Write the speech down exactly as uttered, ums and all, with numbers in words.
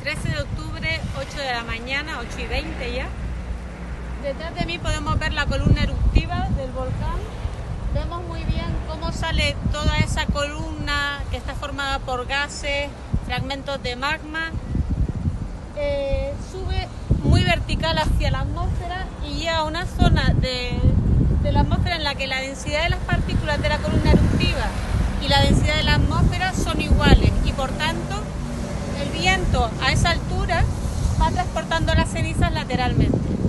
trece de octubre, ocho de la mañana, ocho y veinte ya. Detrás de mí podemos ver la columna eruptiva del volcán. Vemos muy bien cómo sale toda esa columna que está formada por gases, fragmentos de magma. Eh, sube muy vertical hacia la atmósfera y llega a una zona de, de la atmósfera en la que la densidad de las partículas de la columna eruptiva y la densidad de la atmósfera son iguales y por tanto el viento a esa altura va transportando las cenizas lateralmente.